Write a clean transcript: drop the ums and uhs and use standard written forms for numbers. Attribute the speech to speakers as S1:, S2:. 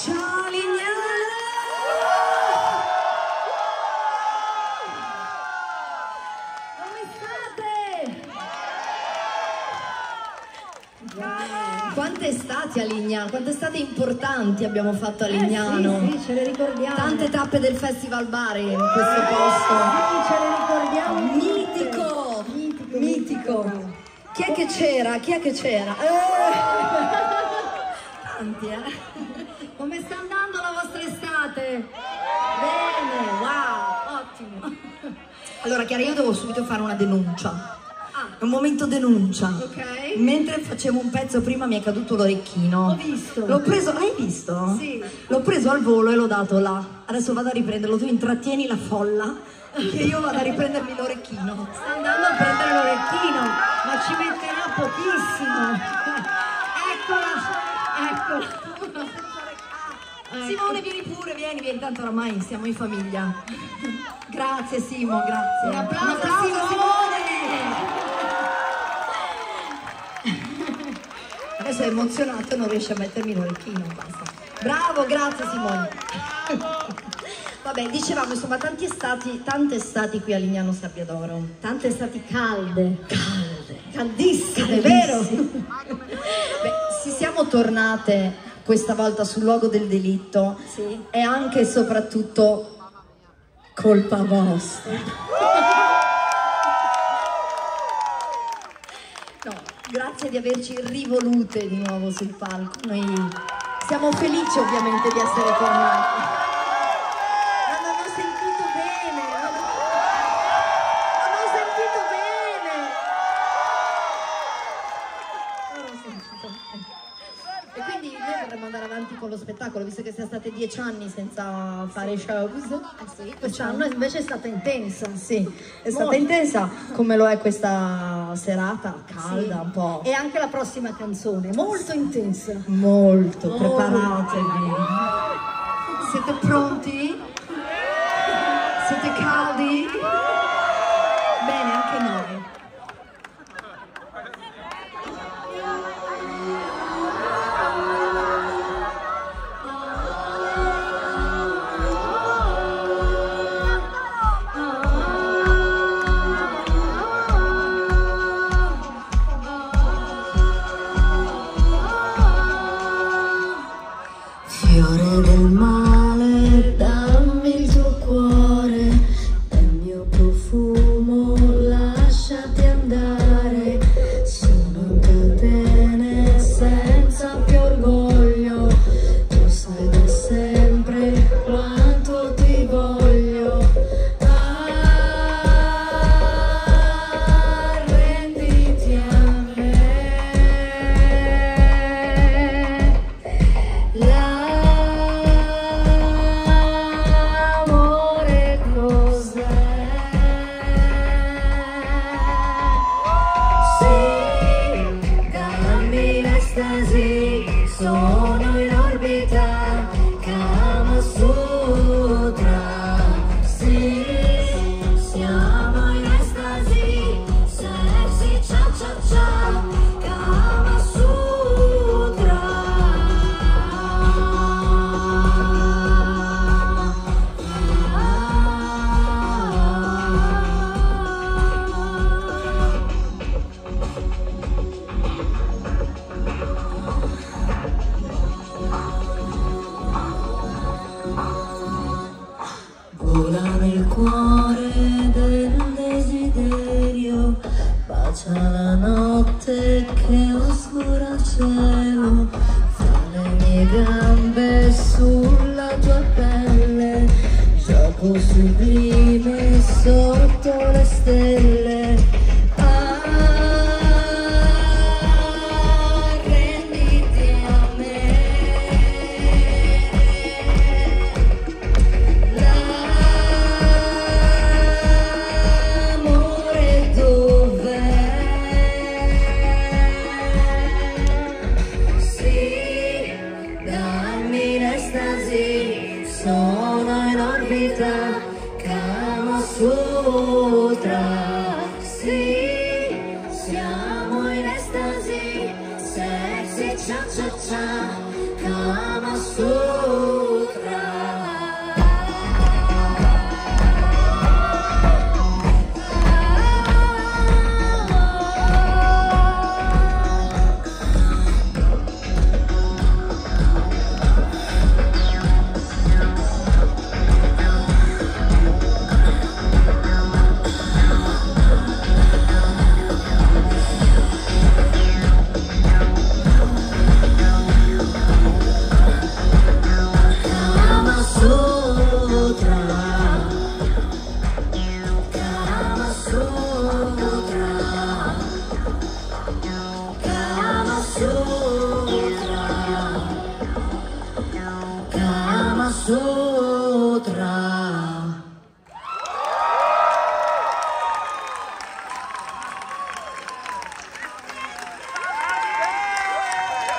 S1: Ciao Lignano! Come state? Quante estati a Lignano, quante estate importanti abbiamo fatto a Lignano.
S2: Sì, ce le ricordiamo.
S1: Tante tappe del Festival Bar in questo posto.
S2: Sì, ce le ricordiamo.
S1: Mitico! Mitico! Chi è che c'era? Chi è che c'era? Tanti,
S2: Come sta andando la vostra estate?
S1: Bene, wow, ottimo. Allora Chiara, io devo subito fare una denuncia. È un momento denuncia.
S2: Ok.
S1: Mentre facevo un pezzo prima mi è caduto l'orecchino.
S2: Ho visto.
S1: L'ho preso, hai visto?
S2: Sì.
S1: L'ho preso al volo e l'ho dato là. Adesso vado a riprenderlo, tu intrattieni la folla che io vado a riprendermi l'orecchino.
S2: Sta andando a prendere l'orecchino, ma ci metterà pochissimo. Eccola.
S1: Simone, vieni pure, vieni, tanto oramai siamo in famiglia. Grazie Simo, grazie.
S2: Un applauso
S1: Simone! Adesso è emozionato e non riesce a mettermi l'orecchino, basta. Bravo, grazie Simone. Vabbè, dicevamo insomma tante estati qui a Lignano Sabbiadoro.
S2: Tante estati calde.
S1: Caldissime,
S2: vero?
S1: Beh, siamo tornate questa volta sul luogo del delitto.
S2: Sì.
S1: E anche e soprattutto colpa vostra. No, grazie di averci rivolute di nuovo sul palco. Noi siamo felici ovviamente di essere tornati. Non ho sentito bene. Non ho sentito bene. Non ho sentito bene. E quindi noi vorremmo andare avanti con lo spettacolo, visto che siamo state 10 anni senza fare shows.
S2: Sì, quest'anno invece è stata intensa.
S1: Sì, è stata intensa come lo è questa serata, calda, un po'.
S2: E anche la prossima canzone, molto intensa.
S1: Molto, preparatevi. Siete pronti? Siete caldi? Bene, anche noi.
S3: Fiore del male, dammi il tuo cuore e il mio profumo, lasciati andare. Sono in catene senza più orgoglio, tu sai da sempre quanto ti voglio. Arrenditi a me. L'amore cos'è? Sì, dammi l'estasi, sono in orbita, Kama Sutra. Sì, siamo in estasi, sexy cia cia cia, Kama Sutra. Vola nel cuore del desiderio, bacia la notte che oscura il cielo, fra le mie gambe sulla tua pelle, gioco sublime sotto le stelle. Arrenditi a me. L'amore dov'è? Sì, dammi l'estasi, sono in orbita. cha cha, Kama Sutra. So